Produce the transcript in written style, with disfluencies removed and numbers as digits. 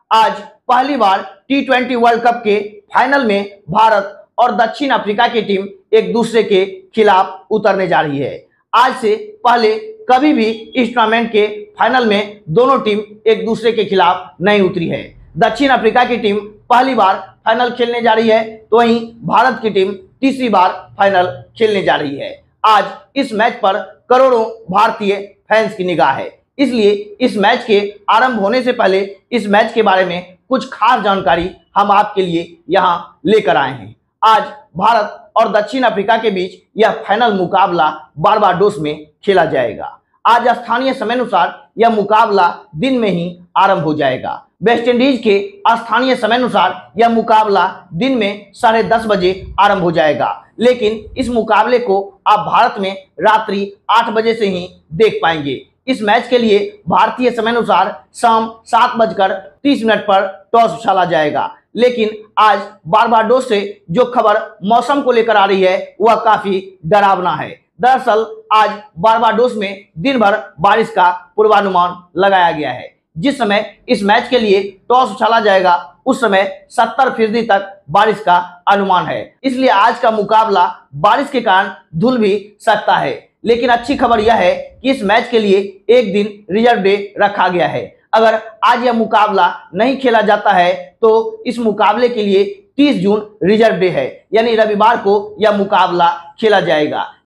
आज पहली बार T20 वर्ल्ड कप के फाइनल में भारत और दक्षिण अफ्रीका की टीम एक दूसरे के खिलाफ उतरने जा रही है। आज से पहले कभी भी इस टूर्नामेंट के फाइनल में दोनों टीम एक दूसरे के खिलाफ नहीं उतरी है। दक्षिण अफ्रीका की टीम पहली बार फाइनल खेलने जा रही है, तो वहीं भारत की टीम तीसरी बार फाइनल खेलने जा रही है। आज इस मैच पर करोड़ों भारतीय फैंस की निगाह है, इसलिए इस मैच के आरंभ होने से पहले इस मैच के बारे में कुछ खास जानकारी हम आपके लिए यहां लेकर आए हैं। आज भारत और दक्षिण अफ्रीका के बीच यह फाइनल मुकाबला बारबाडोस में खेला जाएगा। आज स्थानीय समय अनुसार यह मुकाबला दिन में ही आरंभ हो जाएगा। वेस्ट इंडीज के स्थानीय समय अनुसार यह मुकाबला दिन में 10:30 बजे आरंभ हो जाएगा, लेकिन इस मुकाबले को आप भारत में रात्रि 8 बजे से ही देख पाएंगे। इस मैच के लिए भारतीय समय अनुसार शाम 7:30 पर टॉस उछाला जाएगा, लेकिन आज बारबाडोस से जो खबर मौसम को लेकर आ रही है वह काफी डरावना है। दरअसल आज बारबाडोस में दिन भर बारिश का पूर्वानुमान लगाया गया है। जिस समय इस मैच के लिए टॉस उछाला जाएगा उस समय 70% तक बारिश का अनुमान है, इसलिए आज का मुकाबला बारिश के कारण धुल भी सकता है। लेकिन अच्छी खबर यह है कि इस मैच के लिए एक दिन रिजर्व डे रखा गया है। अगर आज यह मुकाबला नहीं खेला जाता है तो इस मुकाबले के लिए 30 जून रिजर्व डे है, यानी रविवार को यह मुकाबला खेला जाएगा।